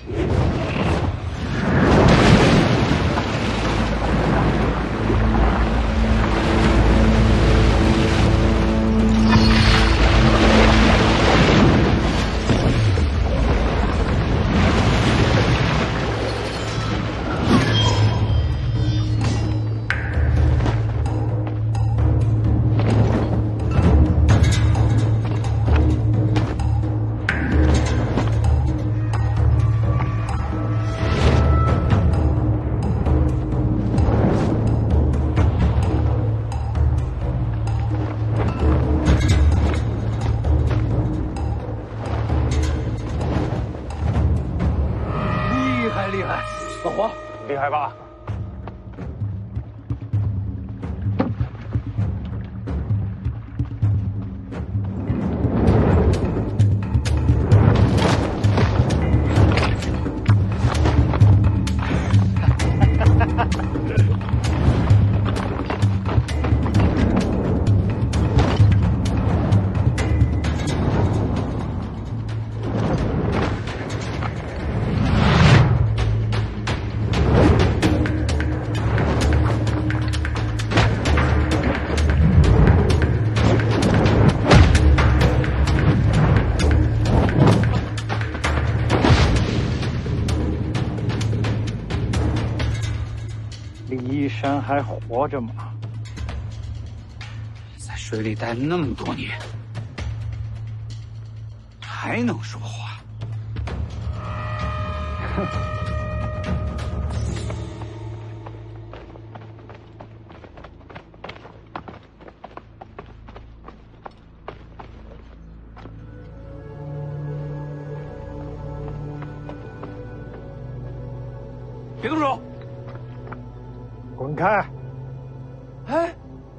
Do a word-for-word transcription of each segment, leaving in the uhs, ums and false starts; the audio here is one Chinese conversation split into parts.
厉害吧？ 山还活着吗？ 在水里待那么多年，还能说话？ 哼！ 别动手！ 滚开！ 哎，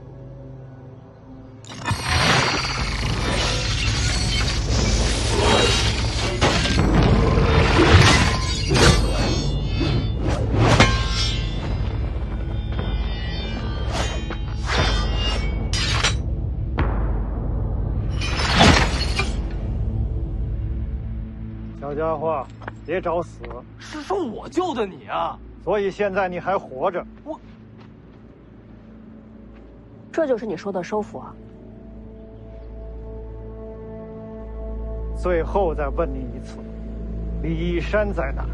小家伙，别找死！ 是说我救的你啊！ 所以现在你还活着。 我。 这就是你说的收服啊！ 最后再问你一次，李义山在哪？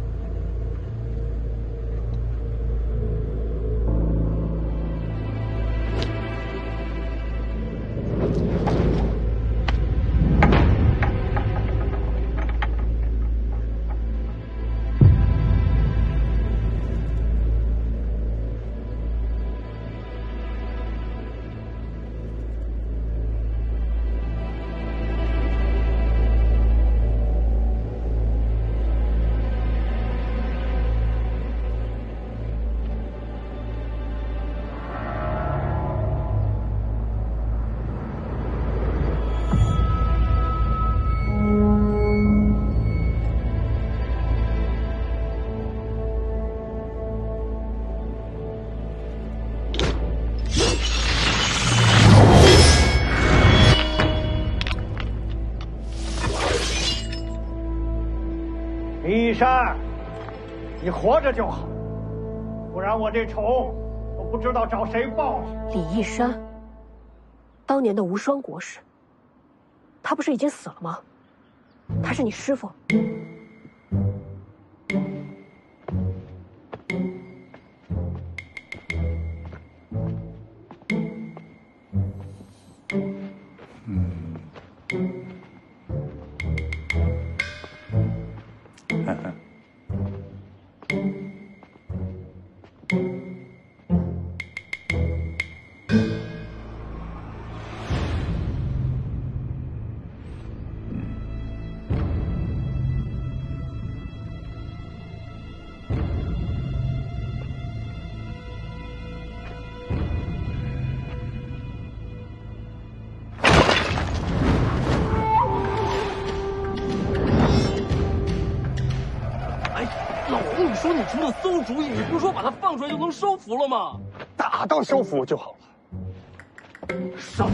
李义山，你活着就好，不然我这仇都不知道找谁报去。 李义山，当年的无双国师，他不是已经死了吗？他是你师父。 嗯。呵呵。 说你出了馊主意，你不是说把他放出来就能收服了吗？ 打到收服就好了。 上！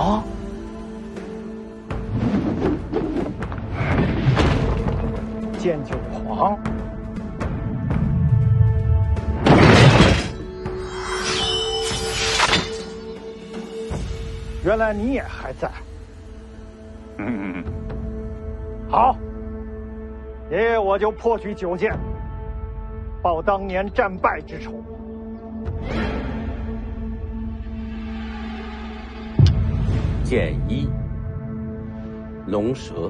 啊！ 剑九皇，原来你也还在。 嗯， 好，爷爷我就破取九剑，报当年战败之仇。 剑一，龙蛇。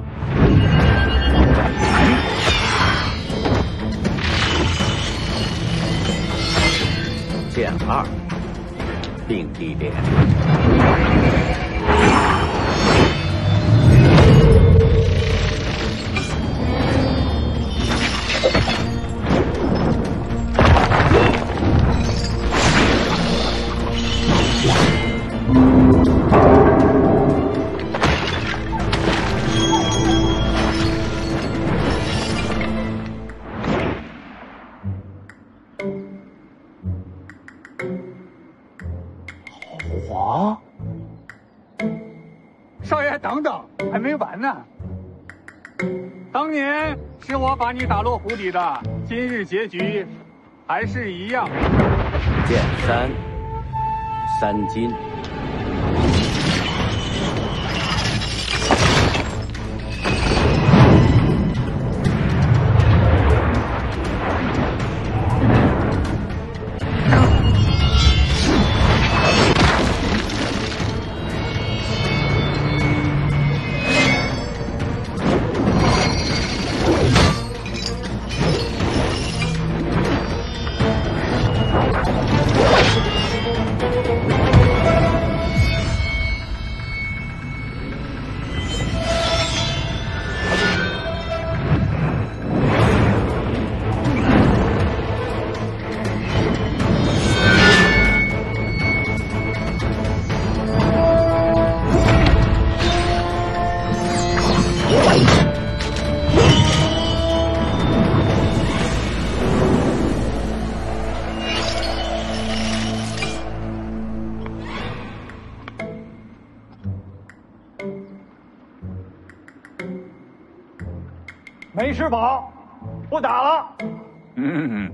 剑二，并蒂莲。 皇， 少爷，等等，还没完呢。当年是我把你打落湖底的，今日结局还是一样。 剑三，三金。 没吃饱，不打了。 嗯，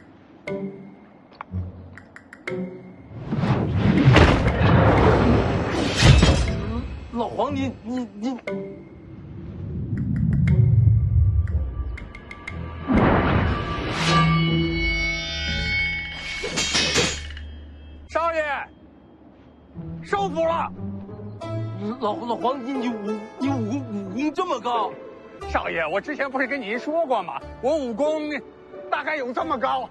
老黄，你你你， 少爷，收服了。 老老黄，你你武你武功武功这么高？ 少爷，我之前不是跟您说过吗？我武功大概有这么高。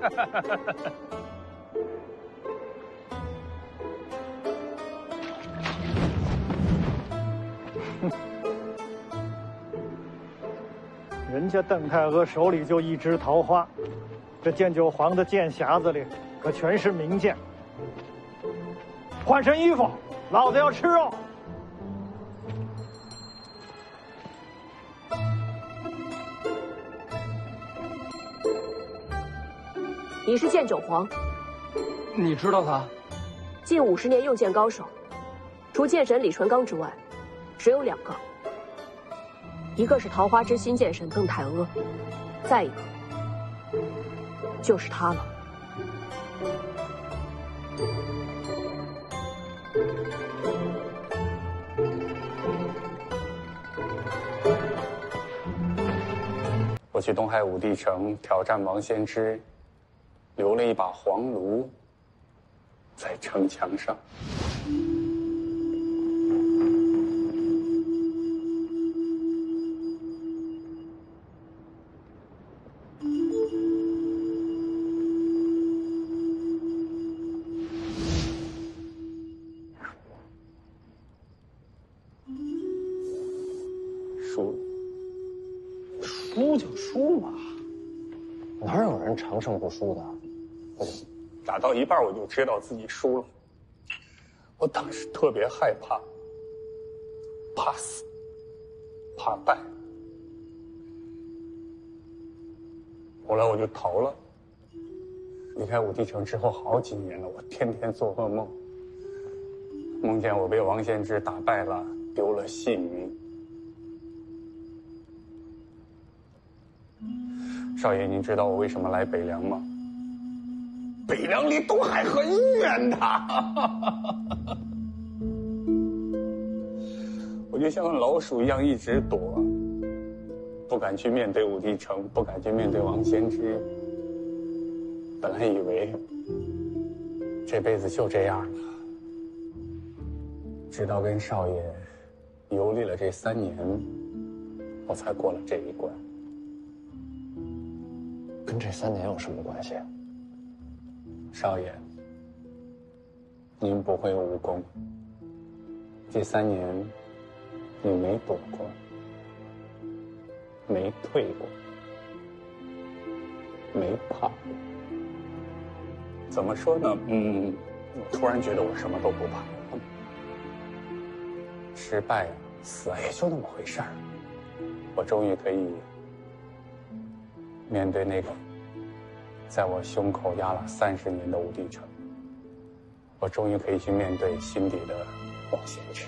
人家邓太阿手里就一支桃花，这剑九皇的剑匣子里可全是名剑。换身衣服，老子要吃肉。 你是剑九皇， 你知道他？ 近五十年用剑高手，除剑神李纯刚之外，只有两个，一个是桃花之心剑神邓太阿，再一个就是他了。 我去东海武帝城挑战王先知，留了一把黄炉在城墙上。输了。 输就输嘛，哪有人长胜不输的？ 我打到一半我就知道自己输了，我当时特别害怕，怕死，怕败。后来我就逃了。离开武帝城之后好几年了，我天天做噩梦， 梦见我被王献之打败了，丢了性命。少爷，您知道我为什么来北凉吗？北凉离东海很远的，我就像个老鼠一样一直躲，不敢去面对武帝城，不敢去面对王献之。本来以为这辈子就这样了，直到跟少爷游历了这三年，我才过了这一关。 跟这三年有什么关系？ 少爷，您不会武功，这三年你没躲过，没退过，没怕过。怎么说呢？嗯，我突然觉得我什么都不怕。失败啊，死啊，也就那么回事儿。我终于可以面对那个在我胸口压了三十年的武帝城，我终于可以去面对心底的王献之。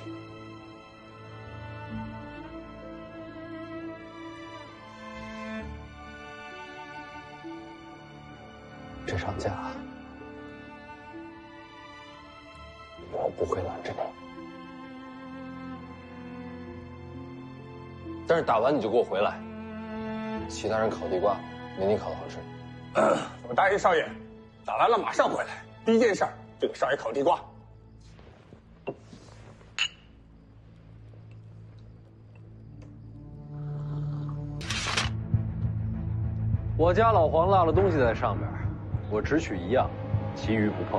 这场架，我不会拦着你。但是打完你就给我回来。其他人烤地瓜，没你烤的好吃。 我答应少爷，打完了马上回来。第一件事就给少爷烤地瓜。 我家老黄落了东西在上面，我只取一样，其余不碰。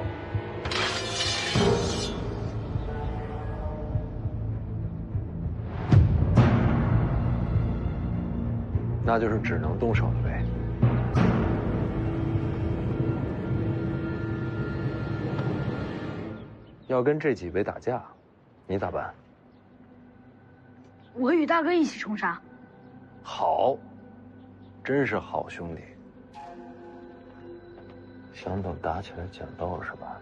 那就是只能动手了呗。要跟这几位打架，你咋办？ 我与大哥一起冲杀。 好，真是好兄弟。 想等打起来讲道是吧？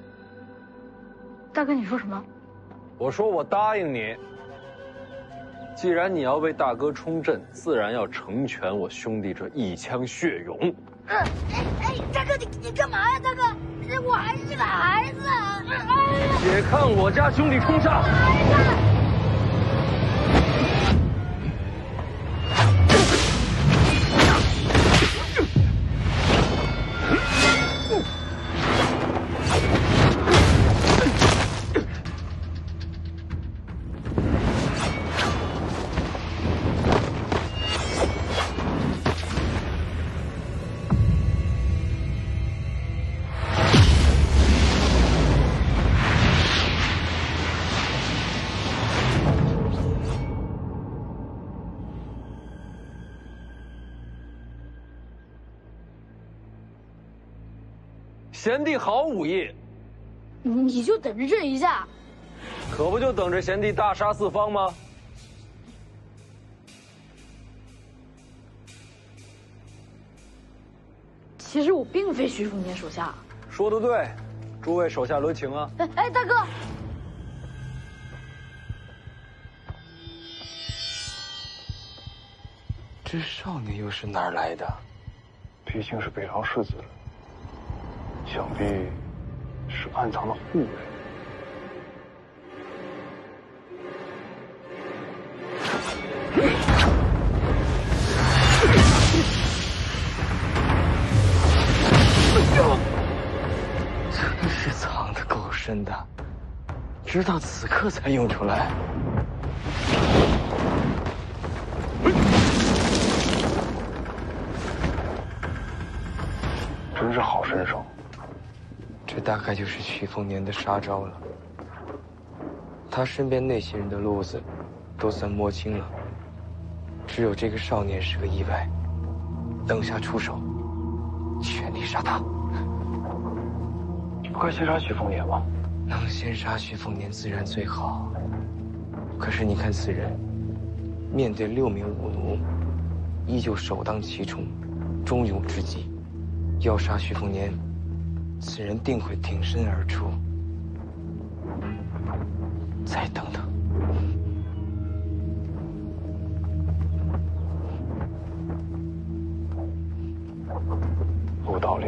大哥，你说什么？ 我说我答应你。既然你要为大哥冲阵，自然要成全我兄弟这一腔血勇。 呃，哎哎，大哥，你你干嘛呀，大哥？我还是个孩子。哎、 且看我家兄弟冲杀！贤弟好武艺， 你就等着这一下， 可不就等着贤弟大杀四方吗？ 其实我并非徐凤年手下。 说得对，诸位手下留情啊！ 哎哎，大哥， 这少年又是哪儿来的？ 毕竟是北凉世子，想必是暗藏了护卫。 真是藏得够深的，直到此刻才用出来。 真是好身手。 这大概就是曲凤年的杀招了。他身边那些人的路子都算摸清了，只有这个少年是个意外。等下出手，全力杀他。 你不该先杀曲凤年吗？ 能先杀曲凤年自然最好。可是你看此人，面对六名武奴，依旧首当其冲，忠勇之极。要杀徐凤年，此人定会挺身而出。 再等等。 有道理。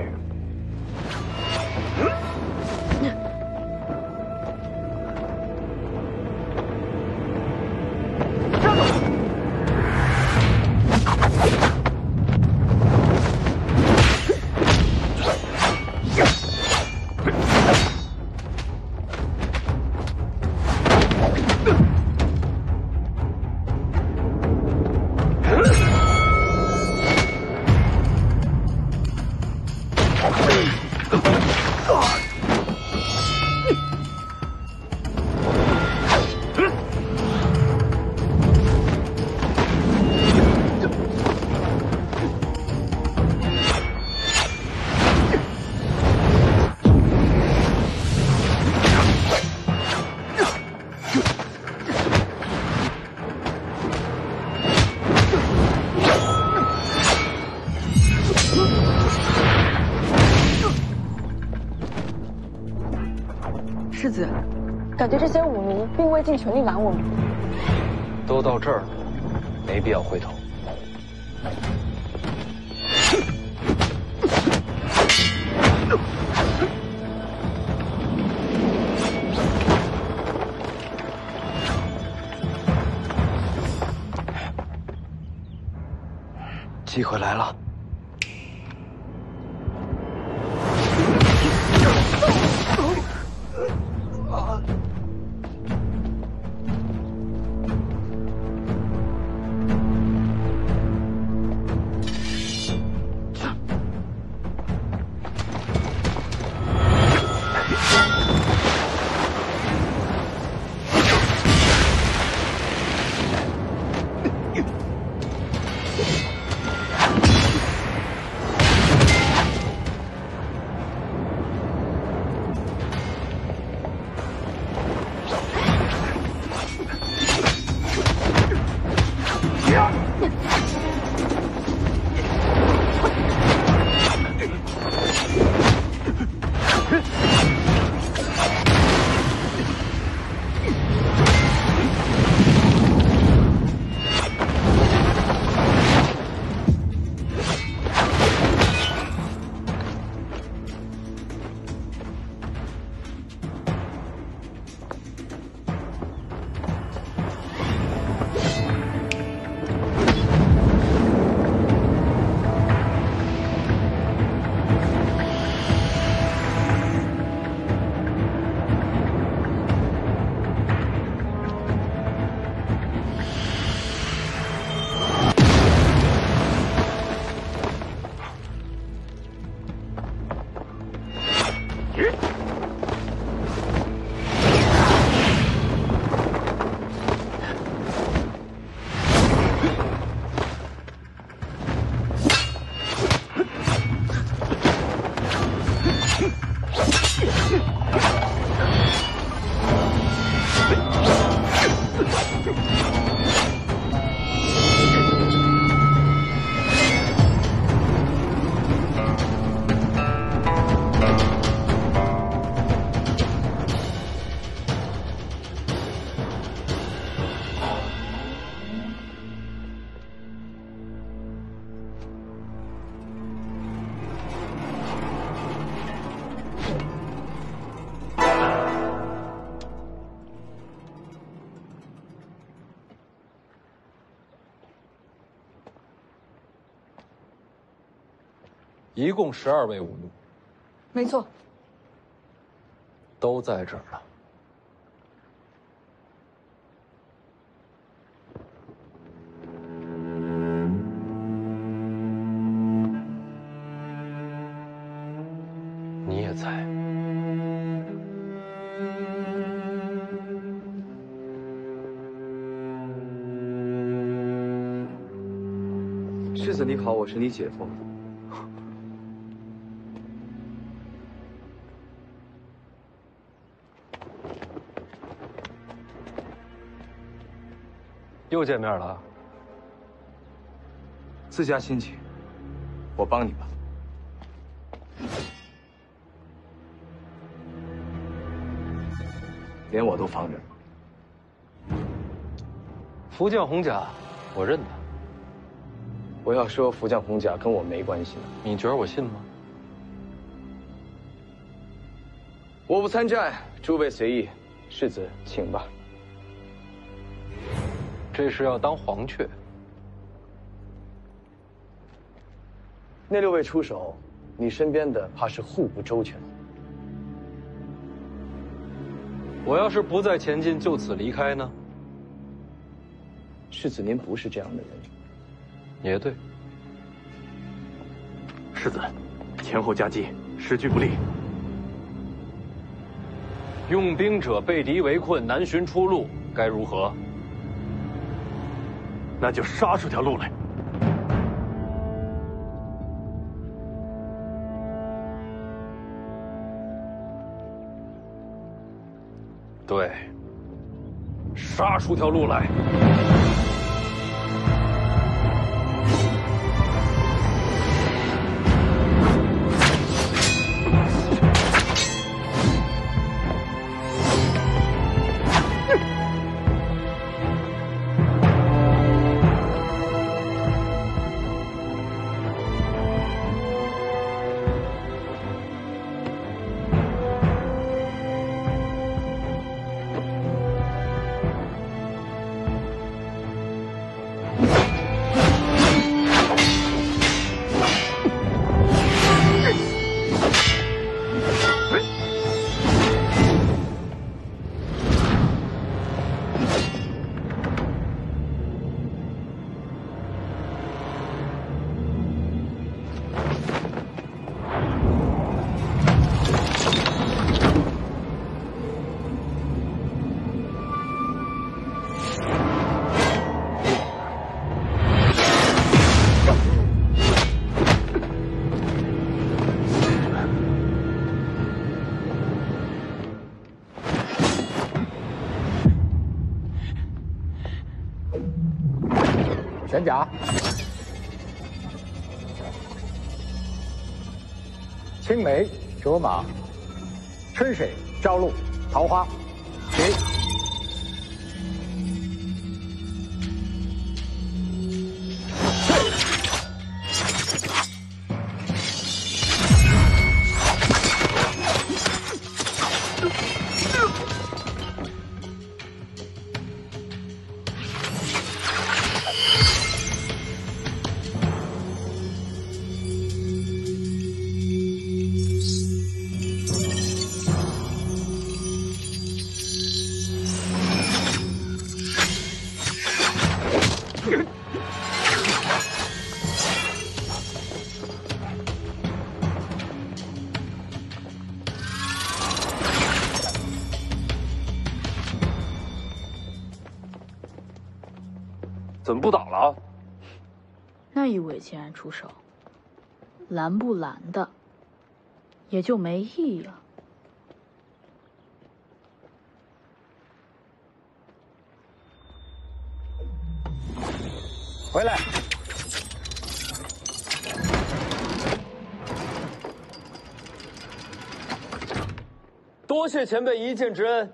世子，感觉这些武迷并未尽全力拦我们。 都到这儿了，没必要回头。 机会来了。 一共十二位武奴， 没错， 都在这儿了。你也在。 世子你好，我是你姐夫。 又见面了， 自家亲戚，我帮你吧。连我都防着， 福将红甲，我认得。 我要说福将红甲跟我没关系呢。 你觉得我信吗？ 我不参战，诸位随意。世子，请吧。 这是要当黄雀？ 那六位出手，你身边的怕是护不周全。 我要是不再前进，就此离开呢？ 世子，您不是这样的人。 也对。 世子，前后夹击，时局不利。 用兵者被敌围困，难寻出路，该如何？ 那就杀出条路来。 对，杀出条路来。 玄甲，青梅卓马，春水朝露，桃花，谁？ 怎么不倒了？ 那一尾既然出手，拦不拦的也就没意义了。 回来！ 多谢前辈一箭之恩。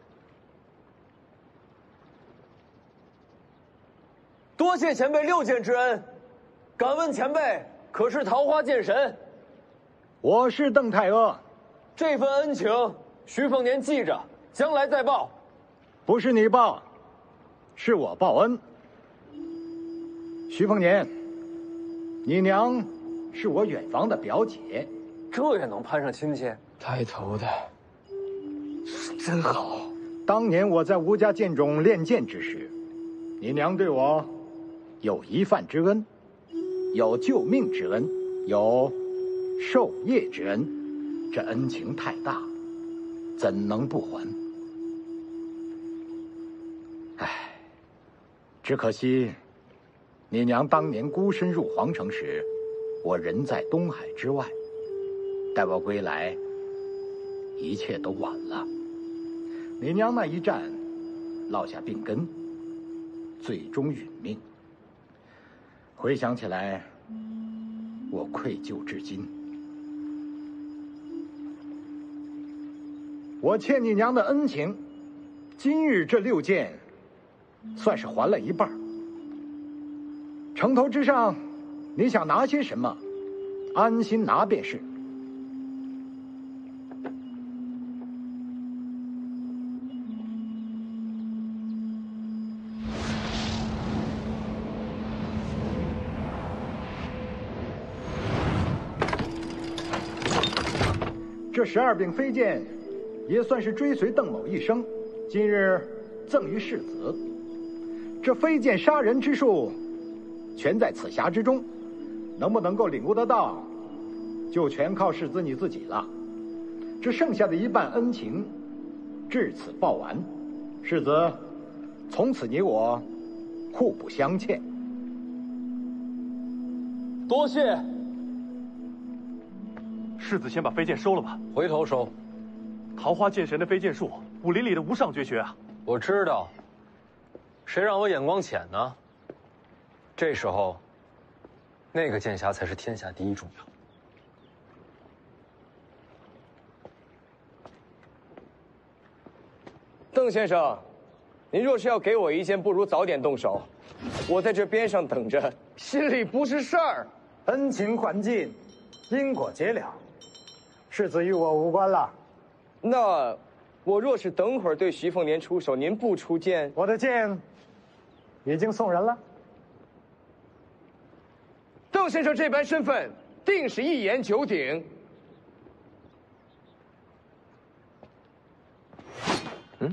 多谢前辈六箭之恩，敢问前辈可是桃花剑神？ 我是邓太阿。 这份恩情，徐凤年记着，将来再报。 不是你报，是我报恩。徐凤年，你娘是我远房的表姐， 这也能攀上亲戚？ 带头的是真好。 当年我在吴家剑中练剑之时，你娘对我有一饭之恩，有救命之恩，有授业之恩，这恩情太大，怎能不还？唉，只可惜你娘当年孤身入皇城时，我人在东海之外，待我归来，一切都晚了。你娘那一战落下病根，最终殒命。回想起来，我愧疚至今。我欠你娘的恩情，今日这六剑， 算是还了一半。城头之上，你想拿些什么，安心拿便是。这十二柄飞剑，也算是追随邓某一生，今日赠于世子。这飞剑杀人之术，全在此匣之中，能不能够领悟得到，就全靠世子你自己了。这剩下的一半恩情，至此报完。世子，从此你我互不相欠。 多谢。 世子先把飞剑收了吧， 回头收。 桃花剑神的飞剑术，武林里的无上绝学啊！ 我知道，谁让我眼光浅呢？这时候，那个剑匣才是天下第一重要。 邓先生，您若是要给我一剑，不如早点动手。我在这边上等着，心里不是事儿。 恩情还尽，因果结了。世子与我无关了。 那我若是等会儿对徐凤年出手，您不出剑， 我的剑已经送人了。 邓先生这般身份，定是一言九鼎。嗯，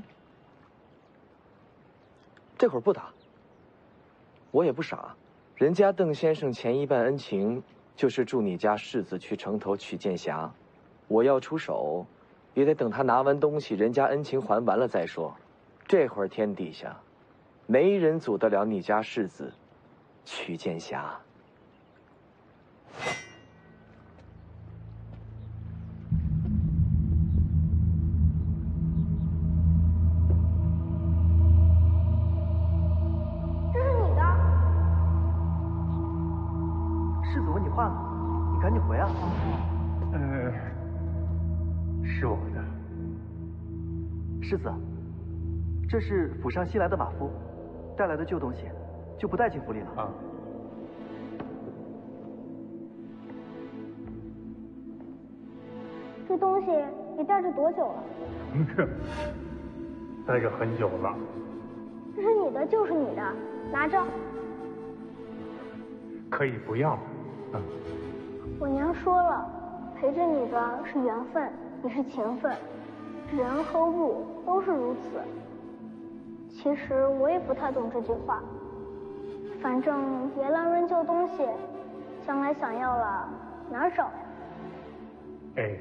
这会儿不打，我也不傻。人家邓先生前一半恩情，就是助你家世子去城头取剑匣。我要出手，也得等他拿完东西，人家恩情还完了再说。这会儿天底下，没人阻得了你家世子取剑匣。 这是你的。 世子问你话呢，你赶紧回啊。 呃，是我的。 世子，这是府上新来的马夫带来的旧东西，就不带进府里了。 啊。 这东西你带着多久了？ 带着很久了。 这是你的就是你的，拿着。 可以不要。嗯。 我娘说了，陪着你的是缘分，也是情分，人和物都是如此。其实我也不太懂这句话，反正别乱扔旧东西，将来想要了哪儿找呀？ 哎。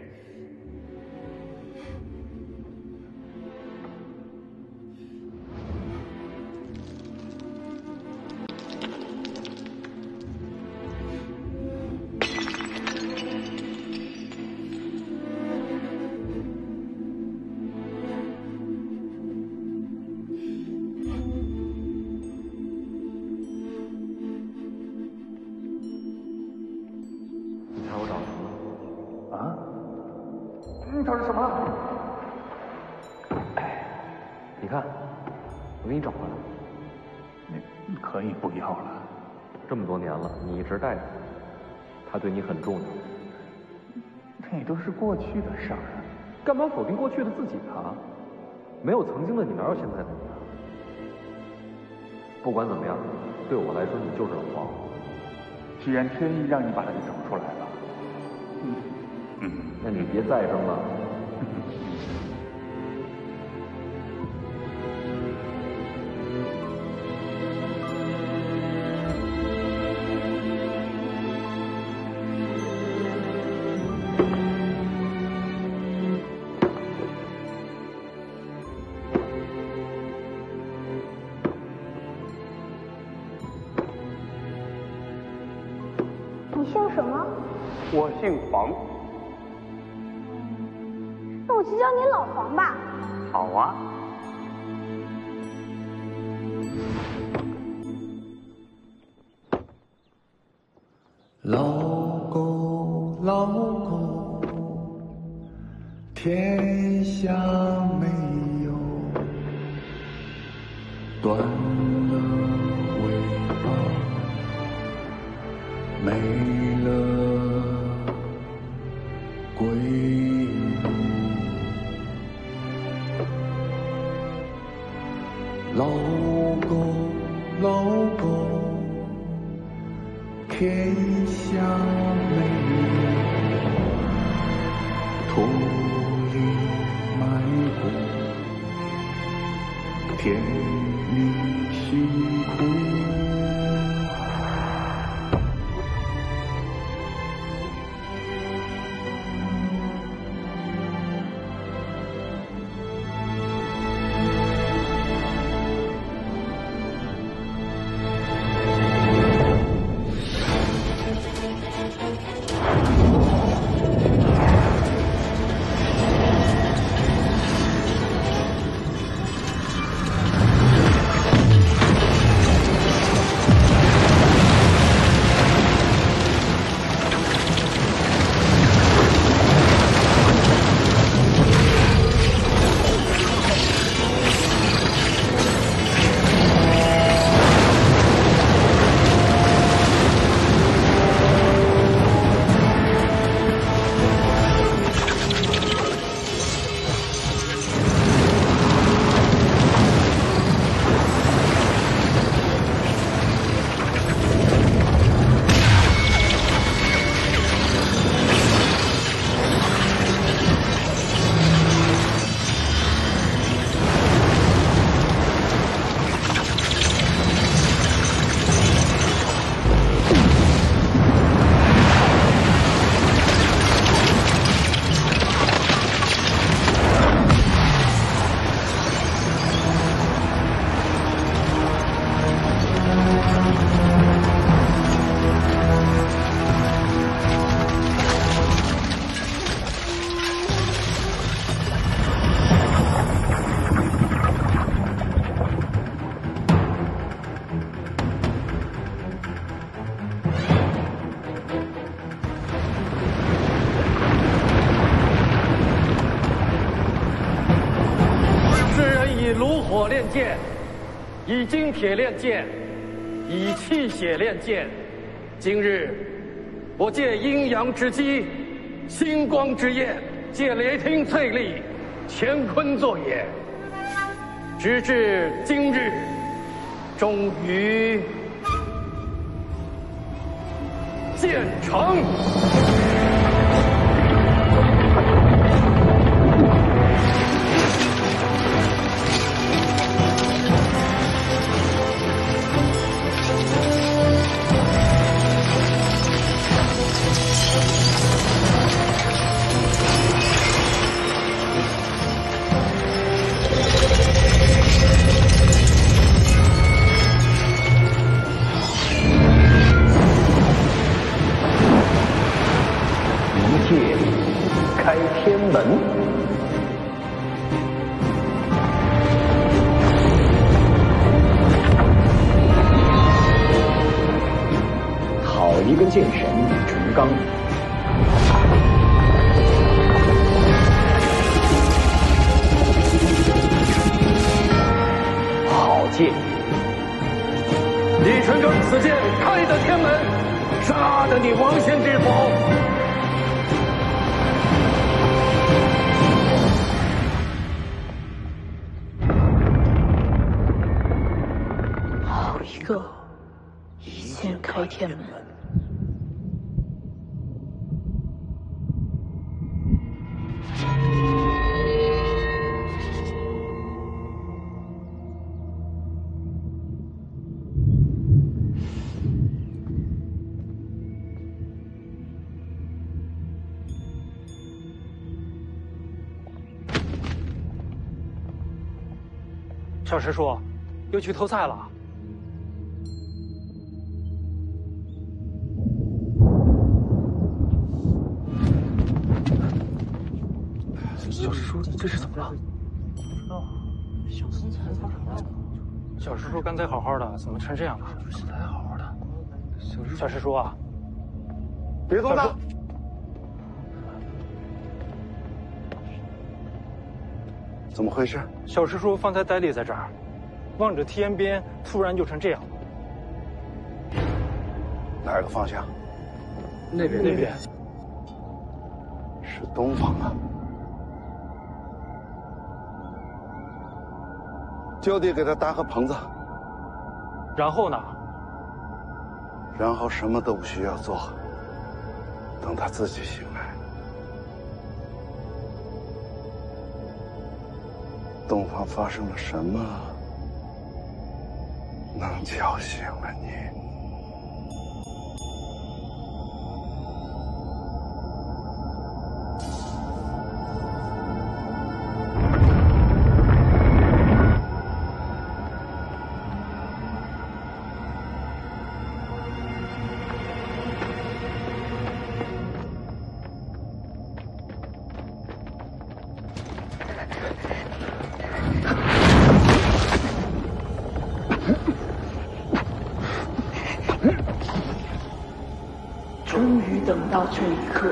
找着什么了？ 哎，你看，我给你找回来。 你可以不要了。 这么多年了，你一直带着他，对你很重要。 那都是过去的事儿。 干嘛否定过去的自己啊？没有曾经的你，哪有现在的你啊？不管怎么样，对我来说，你就是老黄。 既然天意让你把他给找出来了， 嗯嗯，那你别再扔了。 你姓什么？ 我姓黄。 那我就叫你老黄吧。 好啊。 老狗，老狗，天下没有断了尾巴，没了归路。老狗，老狗，天下没有土里埋骨，田里辛苦。 炼剑，以金铁炼剑，以气血炼剑。今日，我借阴阳之机，星光之焰，借雷霆淬砺，乾坤作也。直至今日，终于建成。 开天门，好一个剑神李淳罡！好剑！李淳罡此剑开得天门，杀得你王仙之否？ 一个一剑开天门。 小师叔，又去偷菜了。 小师叔，你这是怎么了？ 不知道。小师叔发什么了？小师叔刚才好好的，怎么成这样了？现在还好好的。小师小师叔啊， 别动他！怎么回事？ 小师叔方才呆立在这儿， 望着天边，突然就成这样了。 哪个方向？ 那边，那边是东方啊。就地给他搭个棚子。 然后呢？ 然后什么都不需要做，等他自己醒来。东方发生了什么，能叫醒了你？ 终于等到这一刻。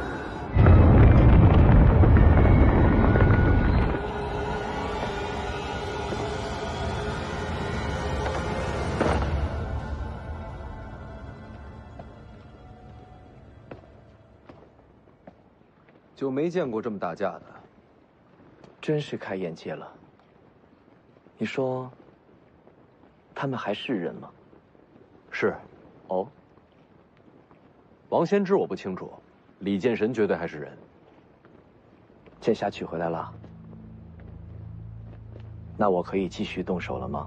就没见过这么打架的， 真是开眼界了。你说，他们还是人吗？ 是。 哦。 王先知我不清楚，李剑神绝对还是人。 剑侠取回来了，那我可以继续动手了吗？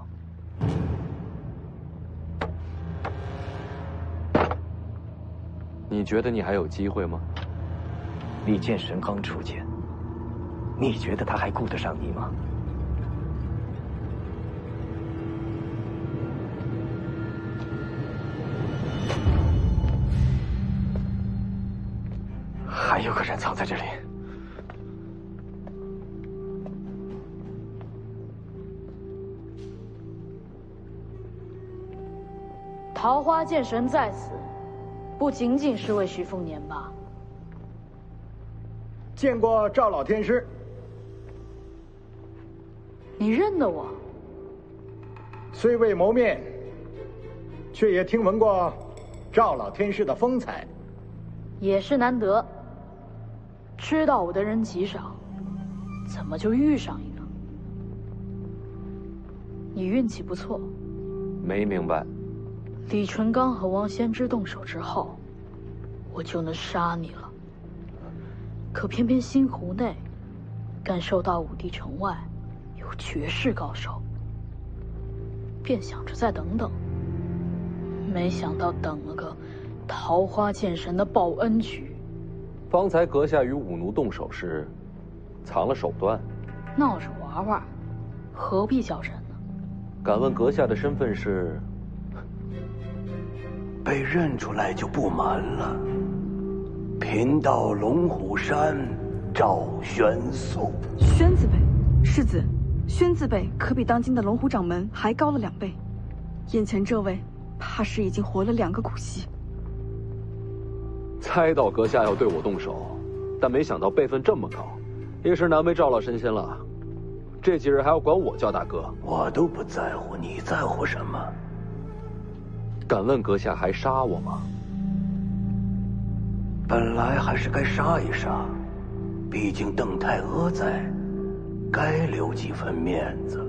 你觉得你还有机会吗？ 李剑神刚出剑，你觉得他还顾得上你吗？还有个人藏在这里。 桃花剑神在此，不仅仅是为徐凤年吧？ 见过赵老天师。 你认得我？ 虽未谋面，却也听闻过赵老天师的风采。 也是难得。知道我的人极少，怎么就遇上一个？你运气不错。 没明白。 李淳刚和王先知动手之后，我就能杀你了。可偏偏星湖内，感受到武帝城外有绝世高手，便想着再等等。没想到等了个桃花剑神的报恩局。 方才阁下与武奴动手时，藏了手段， 闹着玩玩，何必较真呢？ 敢问阁下的身份是？ 被认出来就不瞒了。贫道龙虎山赵玄素。 宣字辈，世子，宣字辈可比当今的龙虎掌门还高了两倍。眼前这位，怕是已经活了两个古稀。 猜到阁下要对我动手，但没想到辈分这么高，也是难为赵老神仙了。这几日还要管我叫大哥， 我都不在乎，你在乎什么？ 敢问阁下还杀我吗？ 本来还是该杀一杀，毕竟邓太阿在，该留几分面子。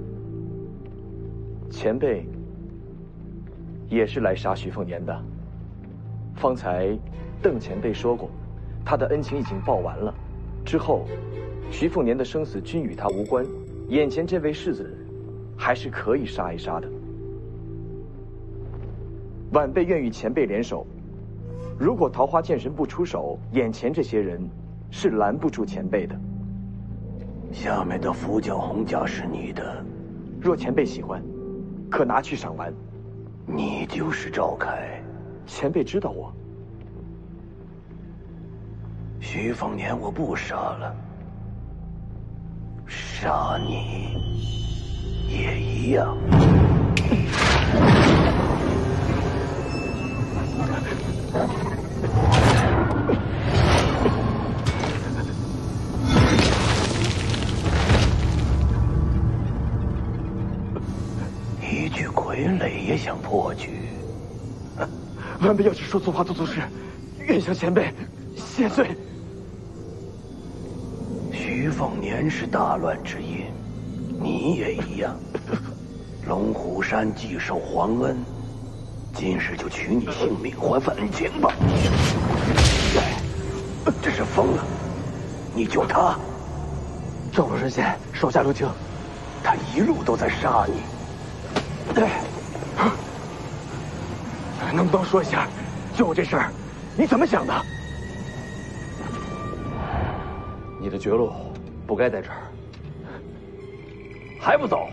前辈也是来杀徐凤年的。方才邓前辈说过，他的恩情已经报完了，之后徐凤年的生死均与他无关，眼前这位世子还是可以杀一杀的。晚辈愿与前辈联手，如果桃花剑神不出手，眼前这些人是拦不住前辈的。 下面的符角红甲是你的， 若前辈喜欢，可拿去赏玩。 你就是赵凯。 前辈知道我。 徐凤年我不杀了，杀你也一样。 一具傀儡也想破局？ 晚辈要是说错话做错事，愿向前辈谢罪。 徐凤年是大乱之因，你也一样。龙虎山既受皇恩，今日就取你性命还份恩情吧。这是疯了！你救他， 赵老神仙手下留情， 他一路都在杀你。 能不能说一下，救我这事儿，你怎么想的？你的绝路不该在这儿，还不走？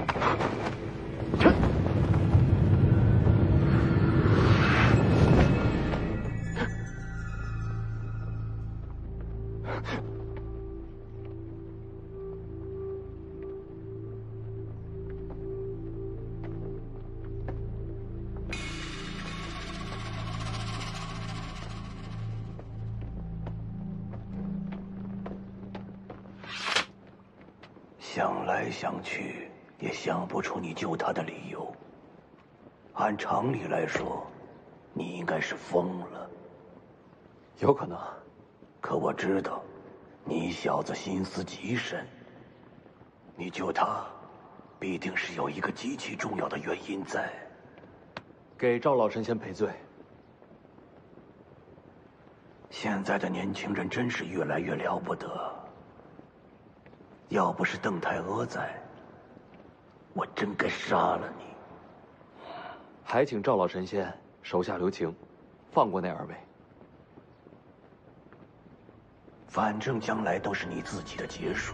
想来想去，也想不出你救他的理由。按常理来说，你应该是疯了。 有可能， 可我知道，你小子心思极深。你救他，必定是有一个极其重要的原因在。 给赵老神仙赔罪。 现在的年轻人真是越来越了不得。要不是邓太阿在，我真该杀了你。 还请赵老神仙手下留情，放过那二位。 反正将来都是你自己的结束。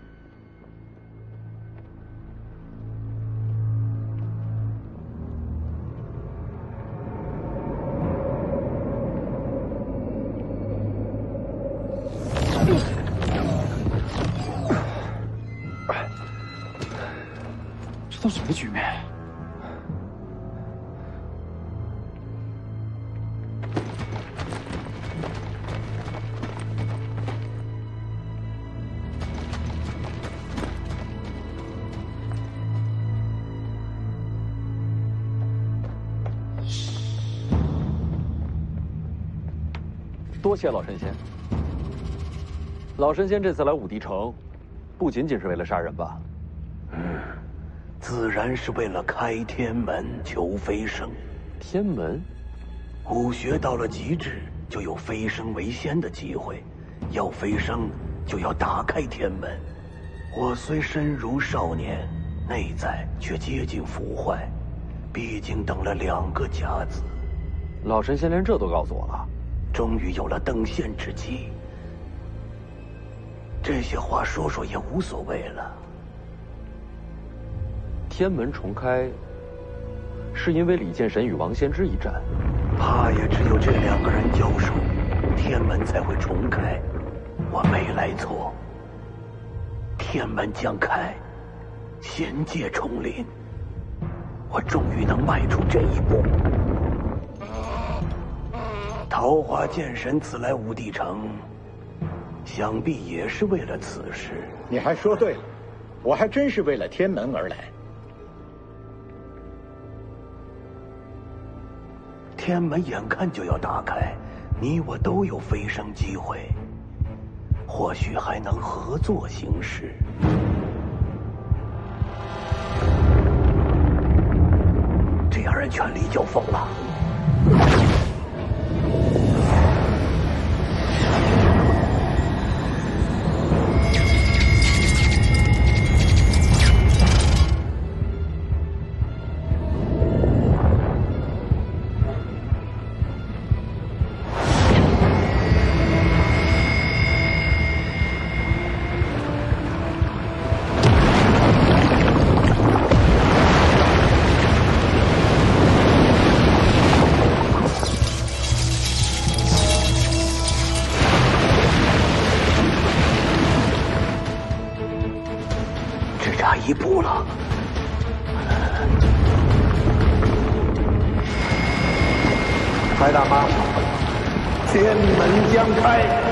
这都什么局面？ 多谢老神仙。老神仙这次来武帝城，不仅仅是为了杀人吧？ 嗯。自然是为了开天门求飞升。 天门， 武学到了极致，就有飞升为仙的机会。要飞升，就要打开天门。我虽身如少年，内在却接近腐坏，毕竟等了两个甲子。 老神仙连这都告诉我了， 终于有了登仙之机。这些话说说也无所谓了。 天门重开，是因为李剑神与王仙之一战， 怕也只有这两个人交手，天门才会重开。我没来错，天门将开，仙界重临，我终于能迈出这一步。桃花剑神此来武帝城，想必也是为了此事。 你还说对了，我还真是为了天门而来。 天门眼看就要打开，你我都有飞升机会，或许还能合作行事。这样人全力交锋了。一步了， 白大妈，天门将开。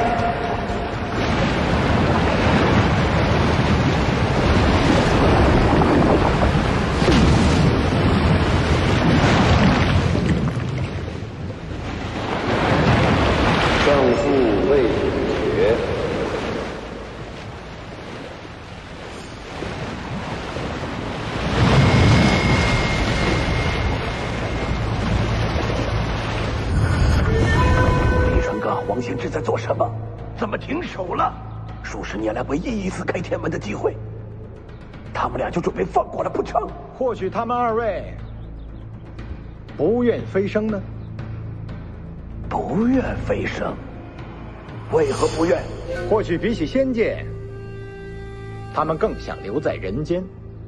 手了。数十年来唯一一次开天门的机会，他们俩就准备放过了不成？ 或许他们二位不愿飞升呢？ 不愿飞升？为何不愿？ 或许比起仙界，他们更想留在人间。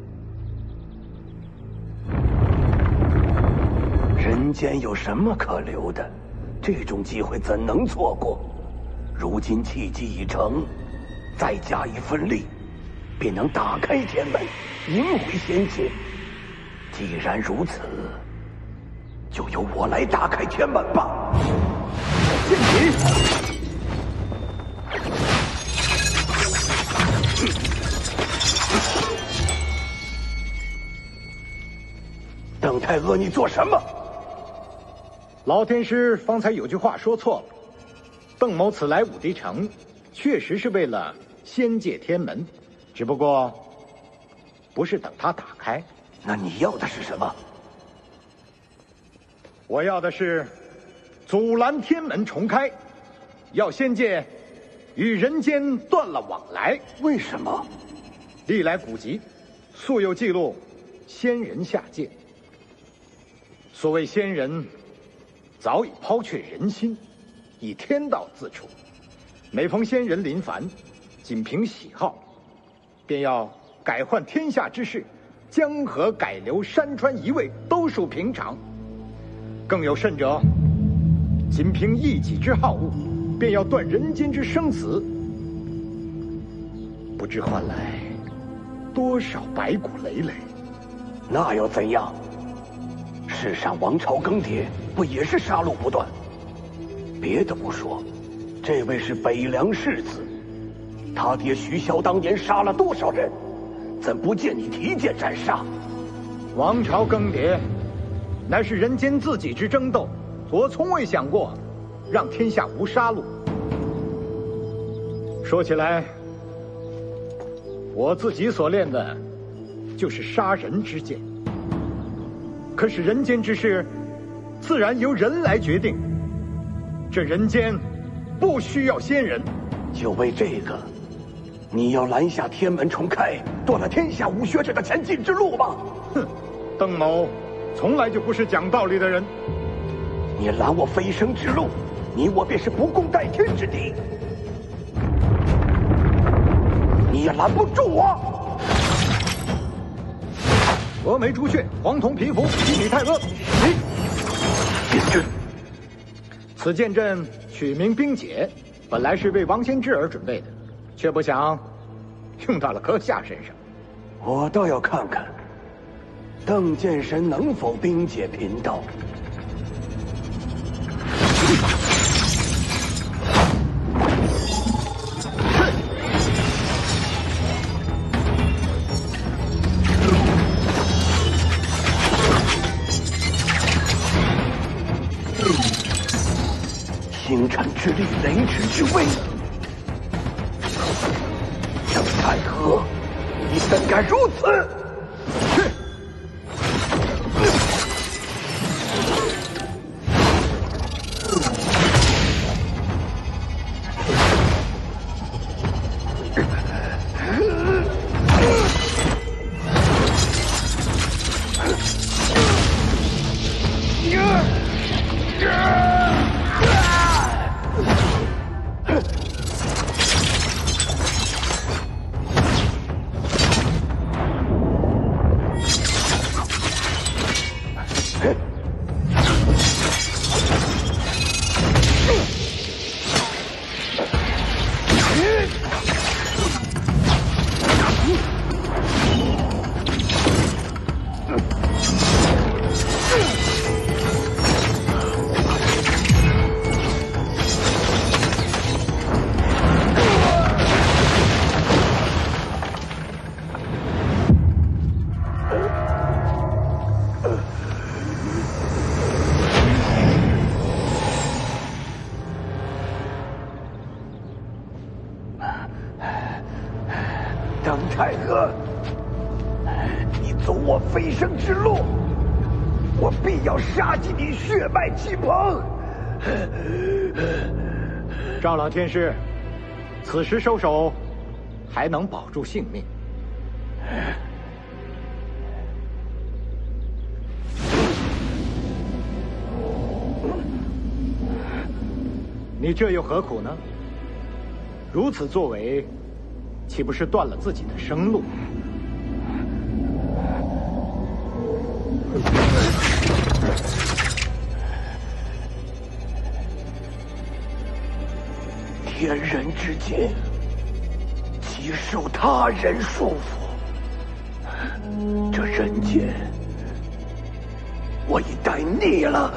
人间有什么可留的？这种机会怎能错过？如今契机已成，再加一份力，便能打开天门，迎回仙界。既然如此，就由我来打开天门吧。剑起！邓太阿，你做什么？ 老天师方才有句话说错了。邓某此来武帝城，确实是为了仙界天门，只不过不是等他打开。 那你要的是什么？ 我要的是阻拦天门重开，要仙界与人间断了往来。 为什么？ 历来古籍素有记录，仙人下界。所谓仙人，早已抛却人心，以天道自处。每逢仙人临凡，仅凭喜好，便要改换天下之事，江河改流，山川移位，都属平常。更有甚者，仅凭一己之好恶，便要断人间之生死，不知换来多少白骨累累。 那又怎样？世上王朝更迭，不也是杀戮不断？别的不说，这位是北凉世子，他爹徐骁当年杀了多少人，怎不见你提剑斩杀？ 王朝更迭，乃是人间自己之争斗，我从未想过让天下无杀戮。说起来，我自己所练的就是杀人之剑。可是人间之事，自然由人来决定。这人间不需要仙人。 就为这个，你要拦下天门重开，断了天下武学者的前进之路吗？ 哼，邓某从来就不是讲道理的人。 你拦我飞升之路，你我便是不共戴天之敌。你也拦不住我。 峨眉朱雀，黄铜皮肤，七里太阿。你剑阵， 此剑阵取名冰解，本来是为王仙芝而准备的，却不想用到了阁下身上。 我倒要看看邓剑神能否冰解贫道。星辰之力，雷池之威。邓太阿，你怎敢如此？ 去！ 邓太阿，你走我飞升之路，我必要杀尽你血脉亲朋。 赵老天师， 此时收手，还能保住性命。你这又何苦呢？如此作为，岂不是断了自己的生路？ 天人之间，岂受他人束缚？这人间，我已待腻了。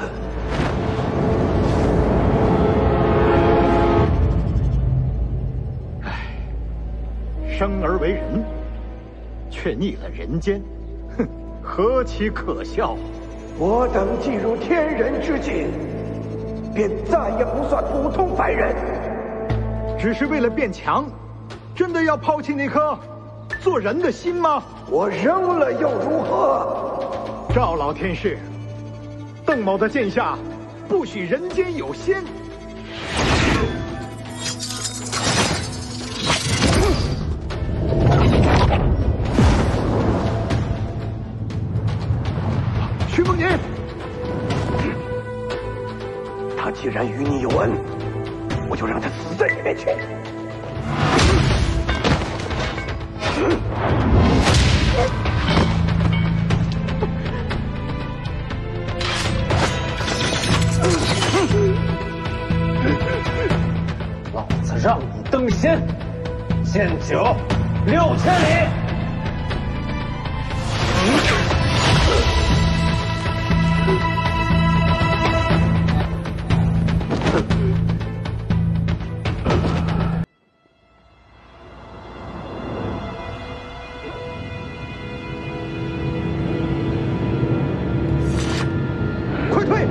唉，生而为人，却腻了人间，哼，何其可笑！ 我等进入天人之境，便再也不算普通凡人。 只是为了变强，真的要抛弃那颗做人的心吗？ 我扔了又如何？ 赵老天师，邓某的剑下不许人间有仙。徐凤年， 他既然与你有恩，我就让他死在你面前。 老子让你登仙，剑酒六千里。 快退！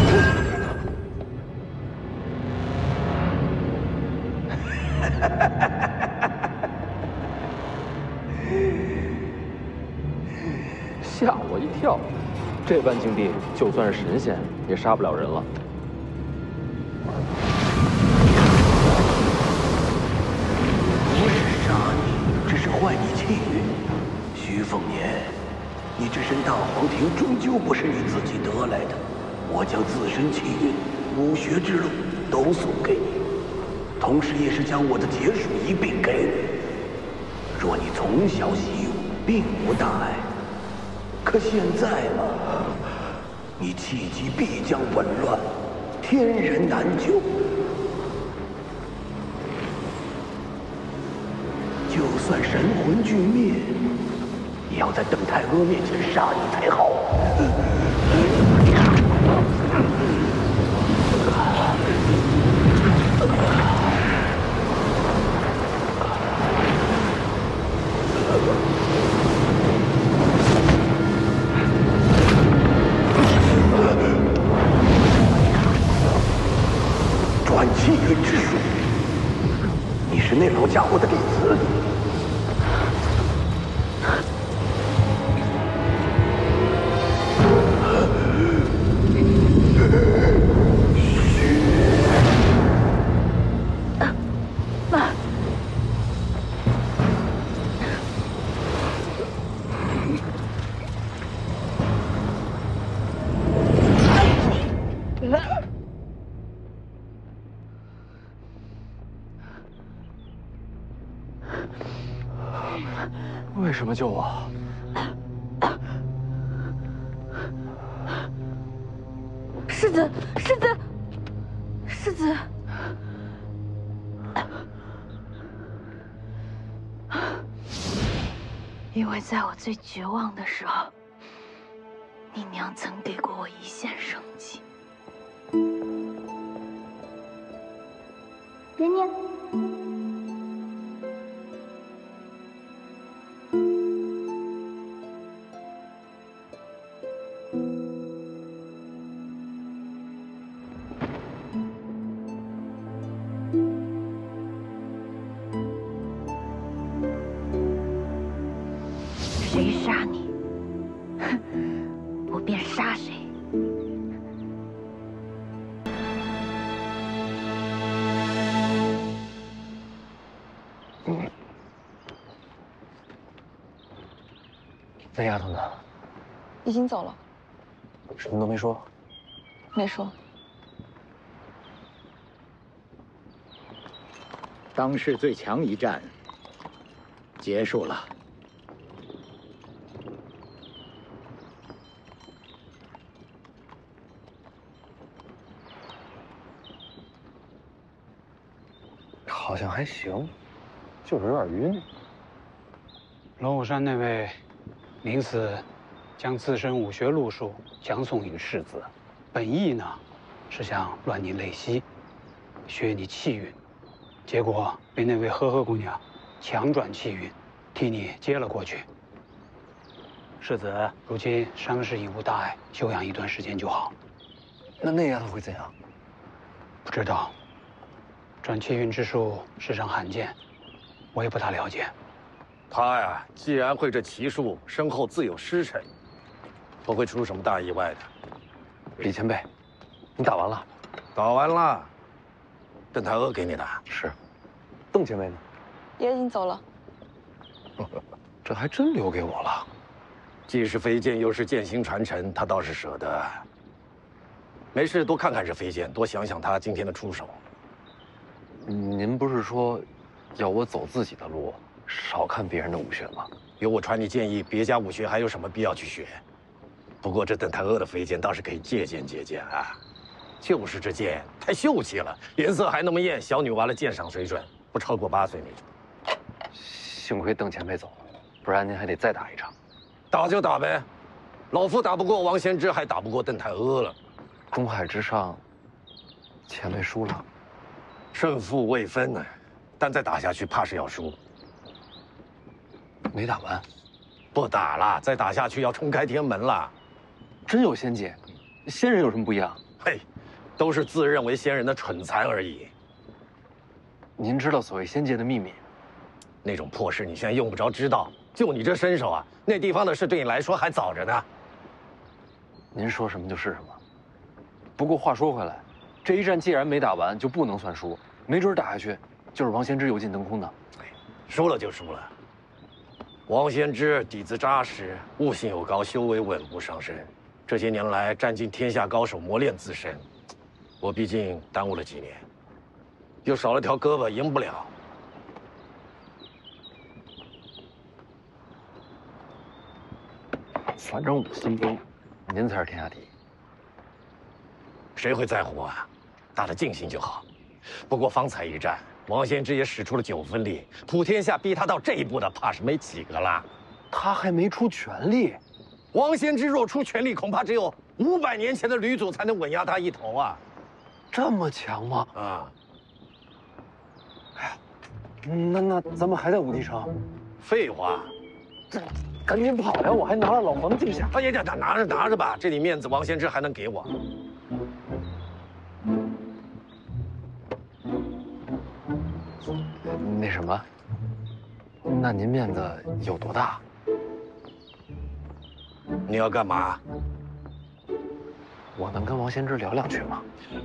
吓我一跳，这般境地，就算是神仙也杀不了人了。 不是杀你，只是坏你气运。徐凤年，你这身大黄庭终究不是你自己得来的，我将自身气运、武学之路都送给你，同时也是将我的劫数一并给你。若你从小习武，并无大碍。可现在嘛，你气机必将紊乱，天人难救。就算神魂俱灭，也要在邓太阿面前杀你才好。转气运之术，你是那老家伙的弟子？ 为什么救我？ 世子，世子，世子，因为在我最绝望的时候，你娘曾给过我一线生机。 别念。 谁杀你，哼，我便杀谁。 那丫头呢？ 已经走了。 什么都没说。 没说。 当世最强一战结束了。 好像还行，就是有点晕。 龙虎山那位名此将自身武学路数讲诵于世子，本意呢是想乱你内息，削你气运，结果被那位呵呵姑娘强转气运，替你接了过去。世子如今伤势已无大碍，休养一段时间就好。 那那丫头会怎样？ 不知道。转气运之术世上罕见，我也不大了解。 他呀，既然会这奇术，身后自有师承，不会出什么大意外的。 李前辈，你打完了？ 打完了。邓太阿给你的。 是。邓前辈呢？ 也已经走了。 这还真留给我了。 既是飞剑，又是剑心传承，他倒是舍得。没事，多看看这飞剑，多想想他今天的出手。 您不是说要我走自己的路，少看别人的武学吗？ 有我传你剑意，别家武学还有什么必要去学？不过这邓太阿的飞剑倒是可以借鉴借鉴啊。就是这剑太秀气了，颜色还那么艳，小女娃的鉴赏水准不超过八岁那种。 幸亏邓前辈走了，不然您还得再打一场。 打就打呗，老夫打不过王先知，还打不过邓太阿了。 东海之上，前辈输了。 胜负未分呢，但再打下去怕是要输。 没打完， 不打了，再打下去要冲开天门了。 真有仙界，仙人有什么不一样？ 嘿，都是自认为仙人的蠢材而已。 您知道所谓仙界的秘密？ 那种破事你现在用不着知道。就你这身手啊，那地方的事对你来说还早着呢。 您说什么就是什么。不过话说回来，这一战既然没打完，就不能算输。没准打下去，就是王仙芝油尽灯空的。 哎，输了就输了。王仙芝底子扎实，悟性又高，修为稳，不伤身。这些年来占尽天下高手，磨练自身。我毕竟耽误了几年，又少了条胳膊，赢不了。 反正我心中，您才是天下第一。 谁会在乎啊？打得尽兴就好。不过方才一战，王仙芝也使出了九分力，普天下逼他到这一步的，怕是没几个了。 他还没出全力。 王仙芝若出全力，恐怕只有五百年前的吕祖才能稳压他一头啊！ 这么强吗？ 啊！ 哎呀，那那咱们还在武帝城？ 废话， 这赶紧跑呀！我还拿了老黄镜匣。 哎呀，拿拿着拿着吧，这点面子王仙芝还能给我？ 那什么，那您面子有多大？ 你要干嘛？ 我能跟王仙芝聊两句吗？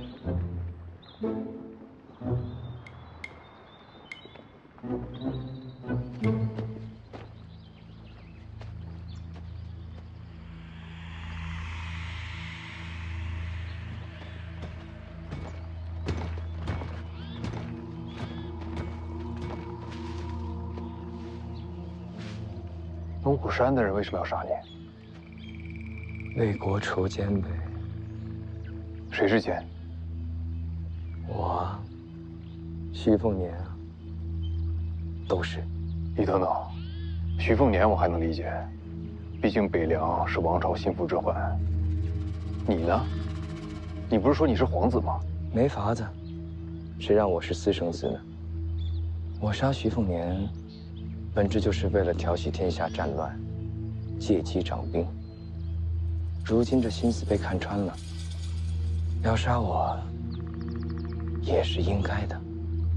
龙虎山的人为什么要杀你？ 为国除奸呗。 谁是奸？ 我，徐凤年啊，都是。 李等等，徐凤年我还能理解，毕竟北凉是王朝心腹之患。你呢？你不是说你是皇子吗？ 没法子，谁让我是私生子呢？我杀徐凤年，本质就是为了调息天下战乱，借机长兵。如今这心思被看穿了，要杀我也是应该的。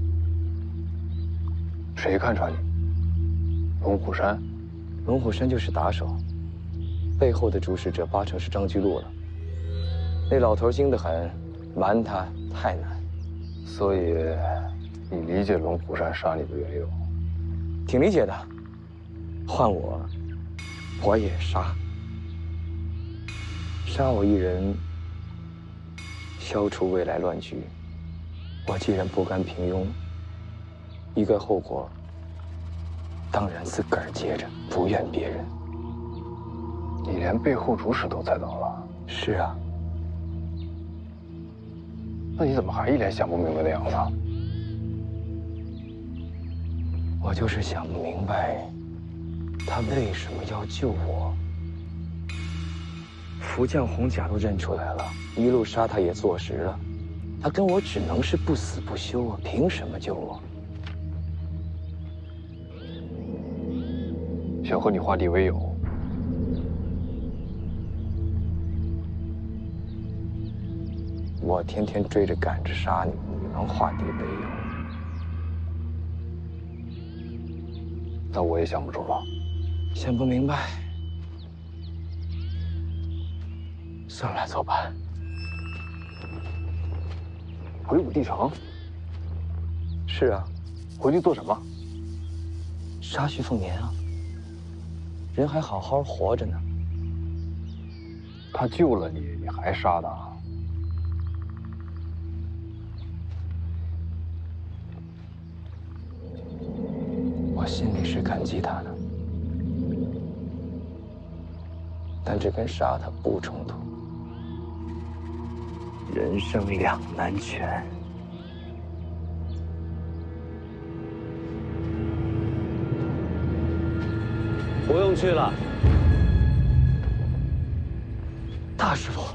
谁看穿你？龙虎山？ 龙虎山就是打手，背后的主使者八成是张居禄了。那老头精得很，瞒他太难。 所以，你理解龙虎山杀你的缘由？ 挺理解的。换我， 我也杀，杀我一人，消除未来乱局。我既然不甘平庸，一个后果，当然自个儿接着，不怨别人。 你连背后主使都猜到了？ 是啊。 那你怎么还一脸想不明白的样子？ 我就是想不明白，他为什么要救我？福将红甲都认出来了，一路杀他也坐实了。他跟我只能是不死不休啊！凭什么救我？ 想和你化敌为友。 我天天追着赶着杀你，你能化敌为友？ 那我也想不出了。 想不明白，算了，走吧。 回武帝城？ 是啊。 回去做什么？ 杀徐凤年啊！人还好好活着呢。 他救了你，你还杀他？ 我心里是感激他的，但这跟杀他不冲突。人生两难全。 不用去了， 大师傅。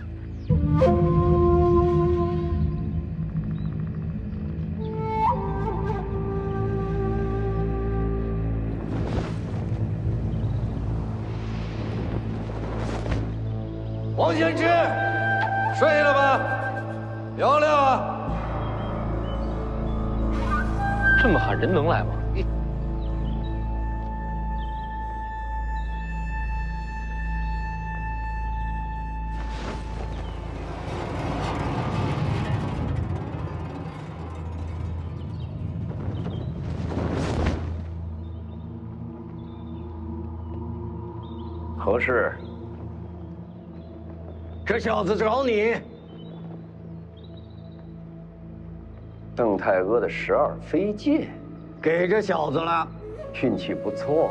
王先知，睡了吧？聊聊啊！ 这么喊人能来吗？ 何事？这小子找你。 邓太阿的十二飞剑， 给这小子了， 运气不错。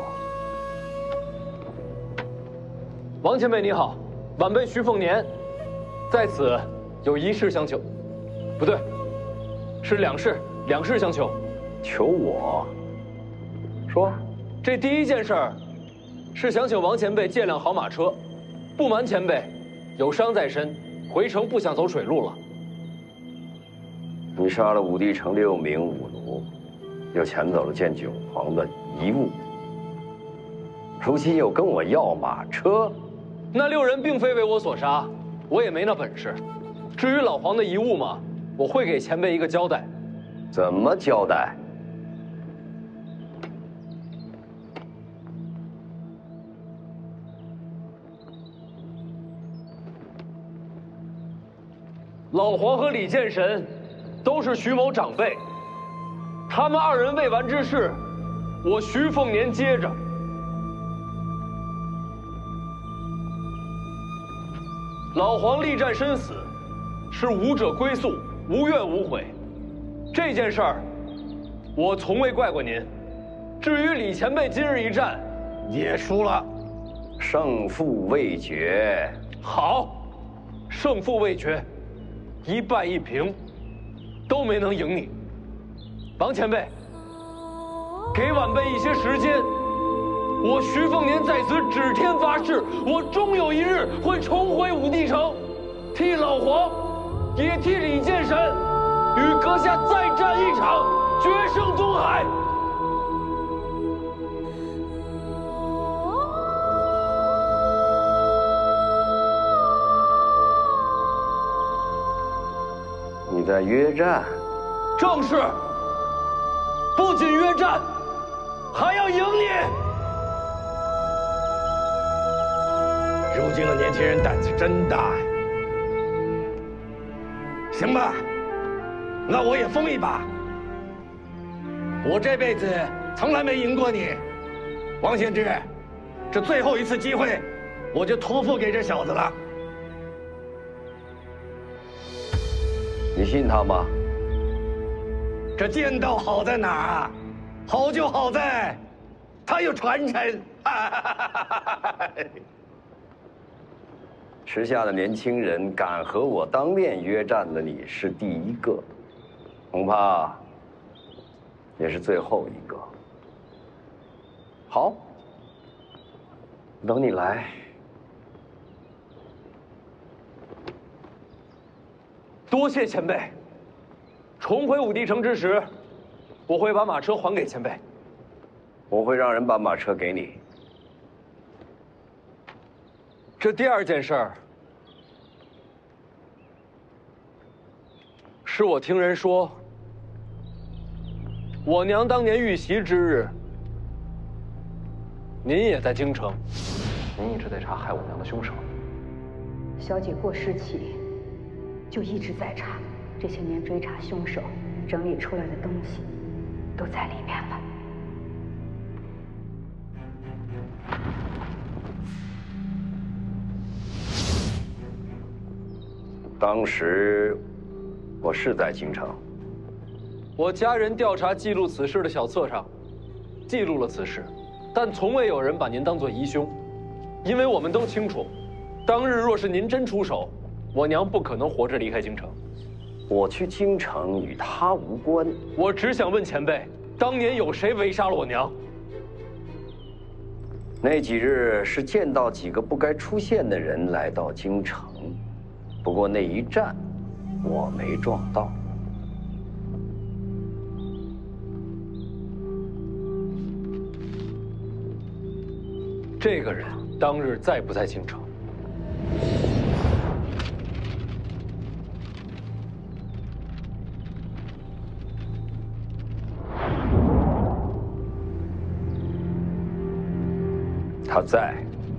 王前辈你好，晚辈徐凤年，在此有一事相求。不对，是两事，两事相求。 求我？说。 这第一件事儿，是想请王前辈借辆好马车。不瞒前辈，有伤在身，回城不想走水路了。 你杀了武帝城六名武奴，又抢走了见九皇的遗物，如今又跟我要马车。 那六人并非为我所杀，我也没那本事。至于老黄的遗物嘛，我会给前辈一个交代。 怎么交代？ 老黄和李剑神都是徐某长辈，他们二人未完之事，我徐凤年接着。老黄力战身死，是武者归宿，无怨无悔。这件事儿，我从未怪过您。至于李前辈今日一战， 也输了， 胜负未决。 好，胜负未决。一败一平，都没能赢你。王前辈，给晚辈一些时间，我徐凤年在此指天发誓，我终有一日会重回武帝城，替老黄，也替李剑神，与阁下再战一场，决胜东海。 你在约战？ 正是。不仅约战，还要赢你。 如今的年轻人胆子真大呀！行吧，那我也疯一把。我这辈子从来没赢过你，王先知， 这最后一次机会，我就托付给这小子了。 你信他吗？ 这剑道好在哪儿啊？好就好在，他有传承。 时下的年轻人敢和我当面约战的，你是第一个，恐怕也是最后一个。好，等你来。 多谢前辈。重回武帝城之时，我会把马车还给前辈。 我会让人把马车给你。 这第二件事儿，是我听人说，我娘当年遇袭之日，您也在京城。 您一直在查害我娘的凶手。 小姐过世起，就一直在查，这些年追查凶手，整理出来的东西，都在里面了。 当时我是在京城， 我家人调查记录此事的小册上，记录了此事，但从未有人把您当作疑凶，因为我们都清楚，当日若是您真出手，我娘不可能活着离开京城。 我去京城与他无关。 我只想问前辈，当年有谁围杀了我娘？ 那几日是见到几个不该出现的人来到京城。不过那一战，我没撞到。 这个人当日在不在京城？ 他在。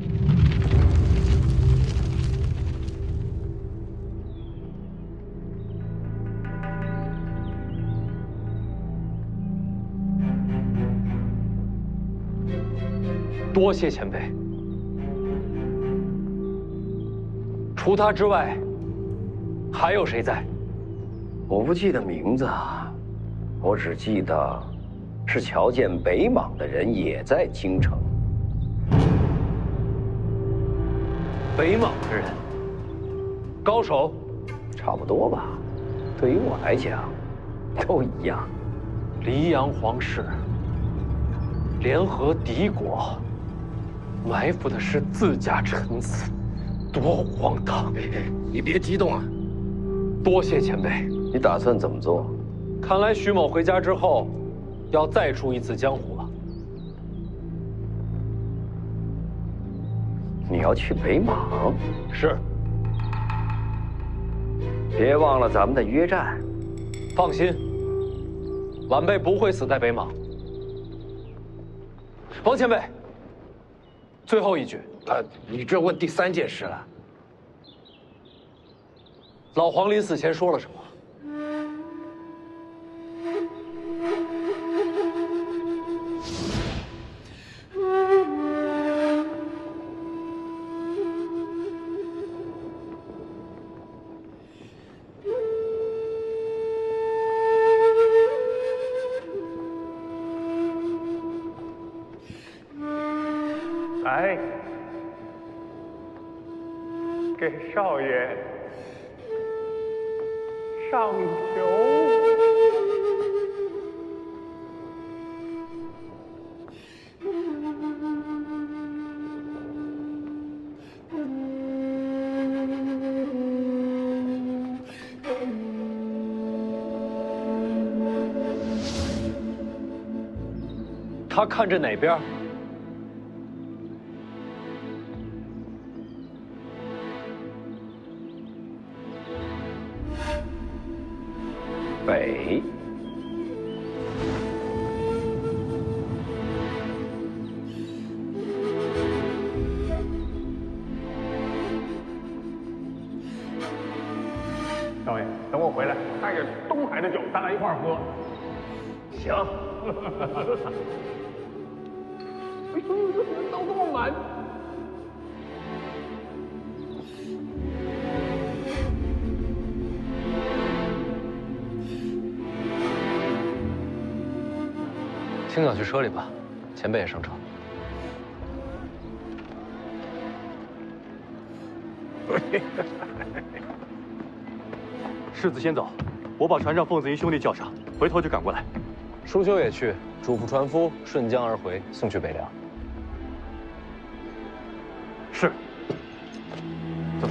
多谢前辈。除他之外，还有谁在？ 我不记得名字，我只记得是瞧见北莽的人也在京城。 北莽的人，高手， 差不多吧。对于我来讲，都一样。 黎阳皇室联合敌国。埋伏的是自家臣子，多荒唐！ 你别激动啊！ 多谢前辈。 你打算怎么做？ 看来徐某回家之后，要再出一次江湖了。 你要去北莽？ 是。 别忘了咱们的约战。 放心，晚辈不会死在北莽。王前辈。最后一句， 啊，你这问第三件事了。 老黄临死前说了什么？ 来，给少爷上酒。 他看着哪边？ 北。 少爷，等我回来，带着东海的酒，咱俩一块儿喝。行。哎所有的人都这么满。 青鸟去车里吧，前辈也上车。 世子先走，我把船上凤子营兄弟叫上，回头就赶过来。 舒修也去，嘱咐船夫顺江而回，送去北凉。 是。走。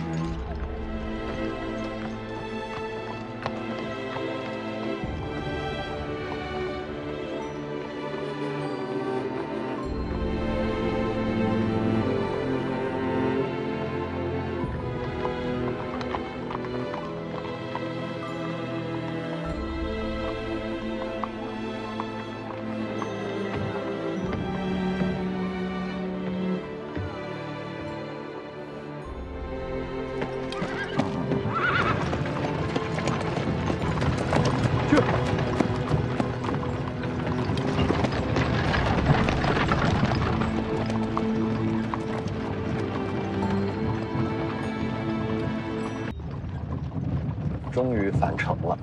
终于返程了。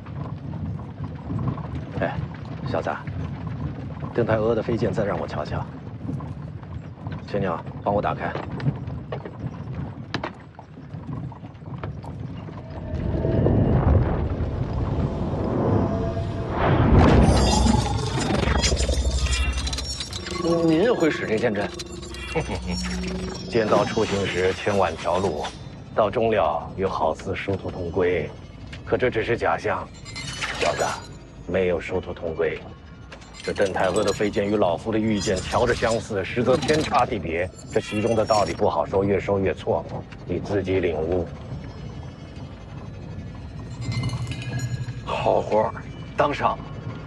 哎，小子，邓太阿的飞剑再让我瞧瞧。青鸟，帮我打开。 您也会使这剑阵？ 剑道出行时千万条路，到终了又好似殊途同归。可这只是假象，小子，没有殊途同归。这邓太阿的飞剑与老夫的御剑瞧着相似，实则天差地别。这其中的道理不好说，越说越错，你自己领悟。 好活，当上。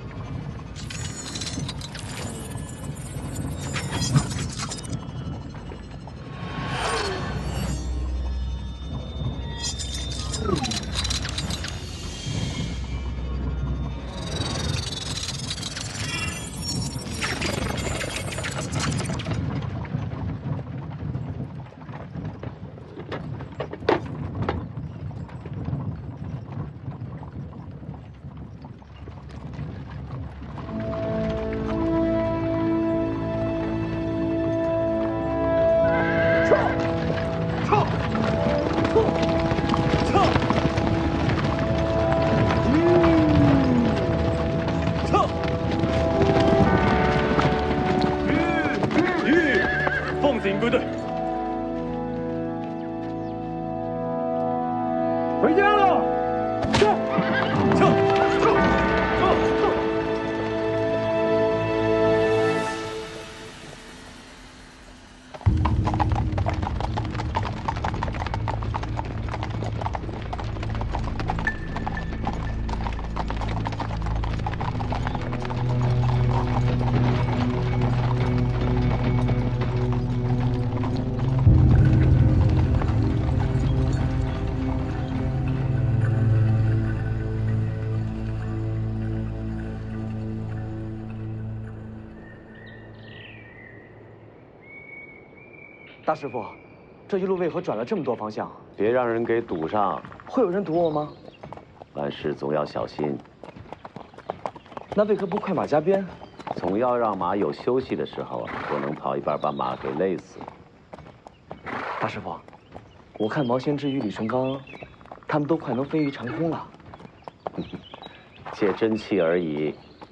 大师傅，这一路为何转了这么多方向？ 别让人给堵上。 会有人堵我吗？ 办事总要小心。 那为何不快马加鞭？ 总要让马有休息的时候啊，不能跑一半把马给累死。 大师傅，我看毛先知与李成刚，他们都快能飞于长空了。 借真气而已。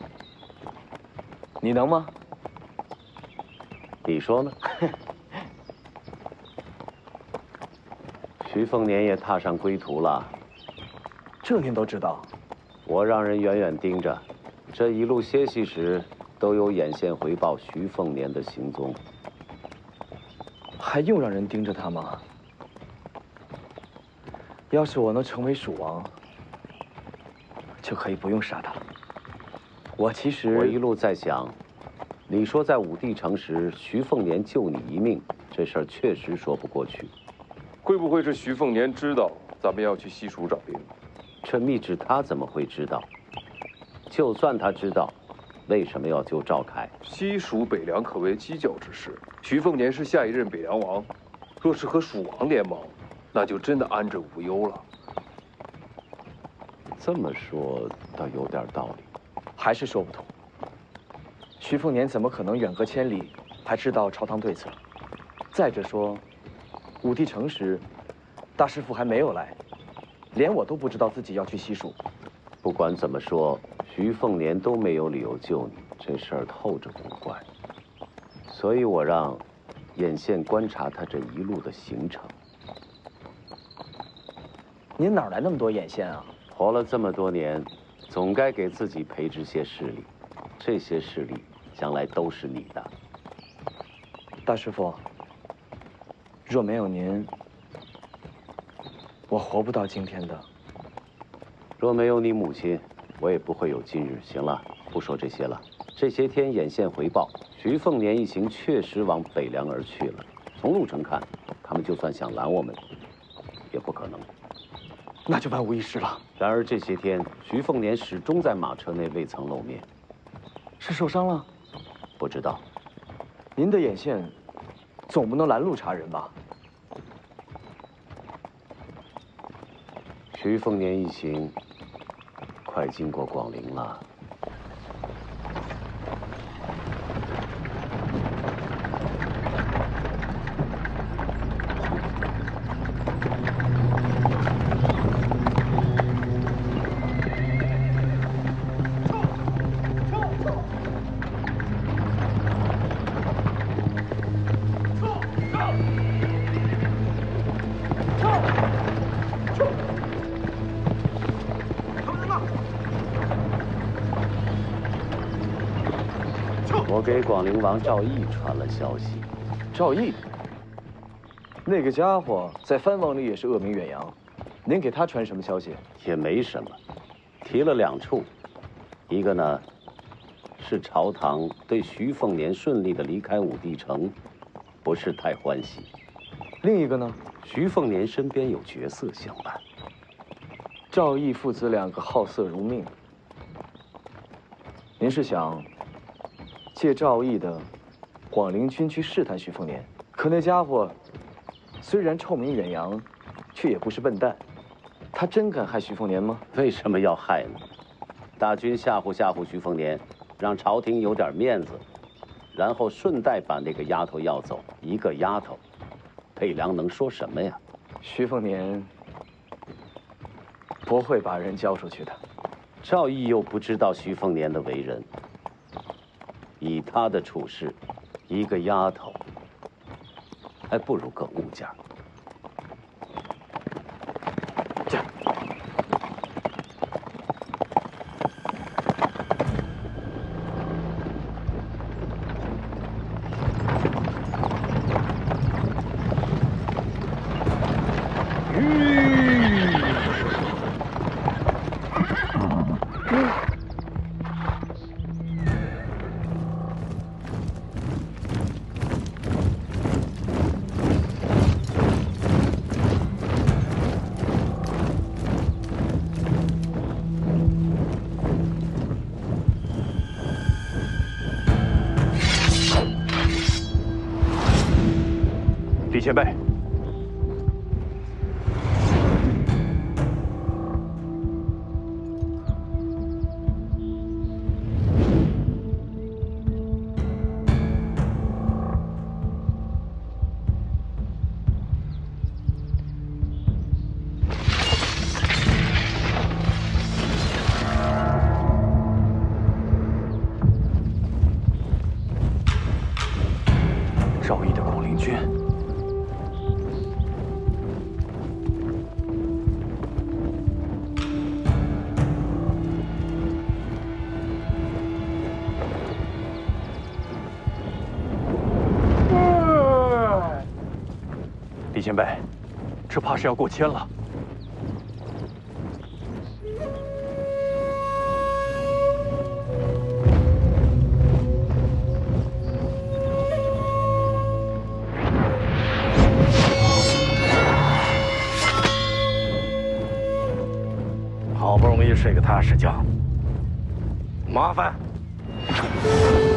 你能吗？ 你说呢？徐凤年也踏上归途了， 这您都知道。 我让人远远盯着，这一路歇息时都有眼线回报徐凤年的行踪。 还用让人盯着他吗？要是我能成为蜀王，就可以不用杀他了。我其实我一路在想，你说在武帝城时徐凤年救你一命，这事儿确实说不过去。 会不会是徐凤年知道咱们要去西蜀找兵？ 这密旨他怎么会知道？就算他知道， 为什么要救赵凯？ 西蜀北凉可谓犄角之势，徐凤年是下一任北凉王，若是和蜀王联盟，那就真的安枕无忧了。 这么说倒有点道理， 还是说不通。徐凤年怎么可能远隔千里还知道朝堂对策？再者说，武帝城时，大师傅还没有来，连我都不知道自己要去西蜀。 不管怎么说，徐凤年都没有理由救你，这事儿透着古怪。所以我让眼线观察他这一路的行程。 您哪来那么多眼线啊？ 活了这么多年，总该给自己培植些势力，这些势力将来都是你的。 大师傅，若没有您，我活不到今天的。 若没有你母亲，我也不会有今日。行了，不说这些了。这些天眼线回报，徐凤年一行确实往北凉而去了。从路程看，他们就算想拦我们，也不可能。 那就万无一失了。 然而这些天，徐凤年始终在马车内未曾露面。 是受伤了？ 不知道。 您的眼线，总不能拦路查人吧？ 徐凤年一行快经过广陵了。我给广陵王赵毅传了消息。 赵毅，那个家伙在藩王里也是恶名远扬。您给他传什么消息？ 也没什么，提了两处。一个呢，是朝堂对徐凤年顺利的离开武帝城不是太欢喜。 另一个呢， 徐凤年身边有绝色相伴。 赵毅父子两个好色如命。您是想借赵毅的广陵军区试探徐凤年？可那家伙虽然臭名远扬，却也不是笨蛋。他真敢害徐凤年吗？ 为什么要害呢？大军吓唬吓唬徐凤年，让朝廷有点面子，然后顺带把那个丫头要走。一个丫头，北凉能说什么呀？ 徐凤年不会把人交出去的。 赵毅又不知道徐凤年的为人，以他的处事，一个丫头还不如个物件。 驾！ 李前辈，赵毅的广陵军。李前辈，这怕是要过千了。 好不容易睡个踏实觉，麻烦了。